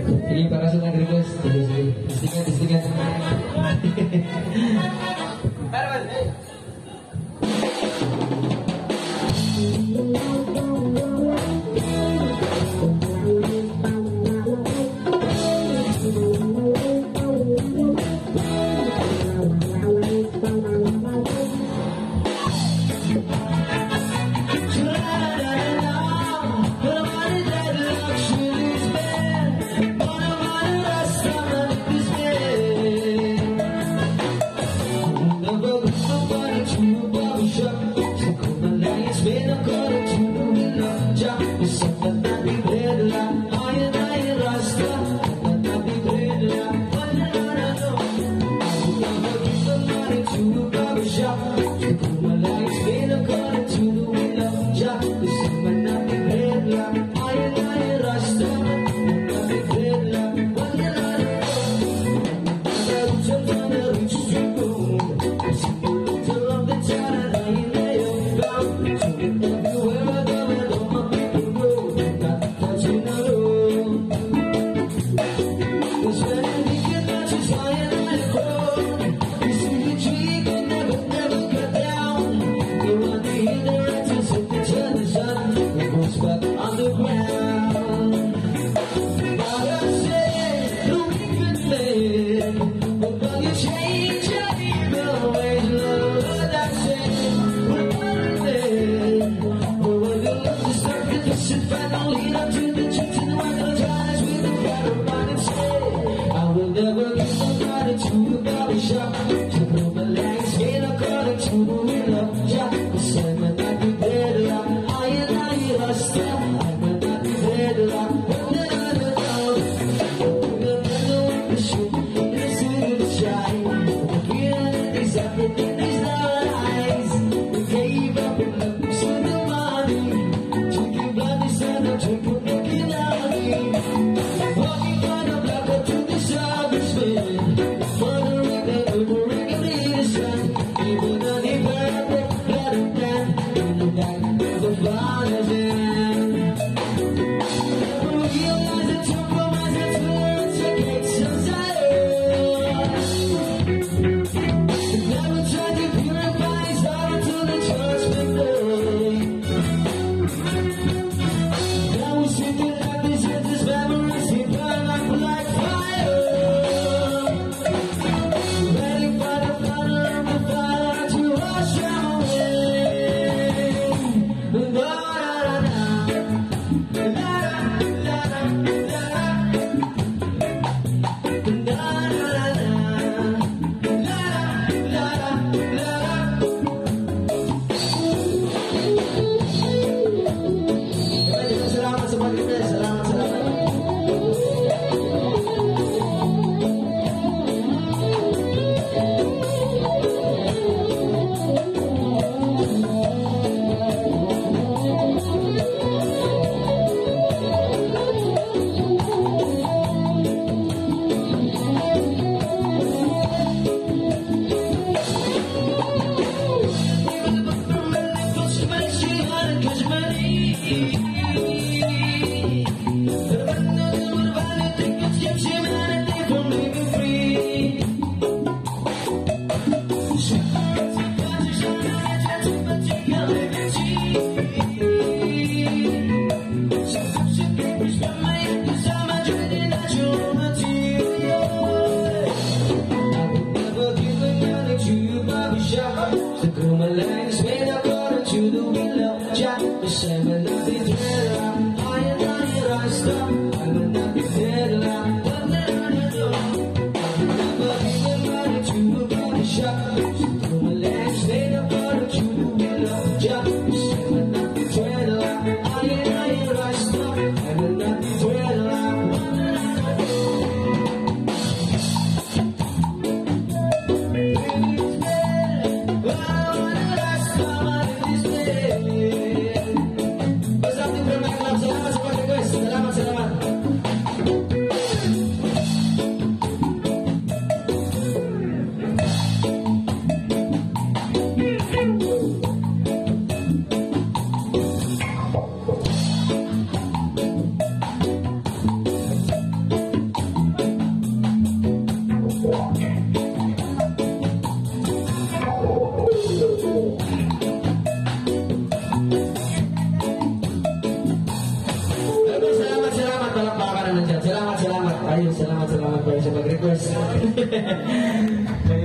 Sige, para sa nag-request. Sige. Istikan. Barbershop, to put my legs in a corner to the window. Yeah, the sun might not be better. I and I still, I might not be better. But then I don't know. We'll never want to shoot in the city to shine. The feeling is everything is not eyes. We gave up and love to see the money. Drinking bloody sun and drinking making out. Walking on the block up to the service bin. For the Salamat. Ayun, salamat kayo sa pag-request.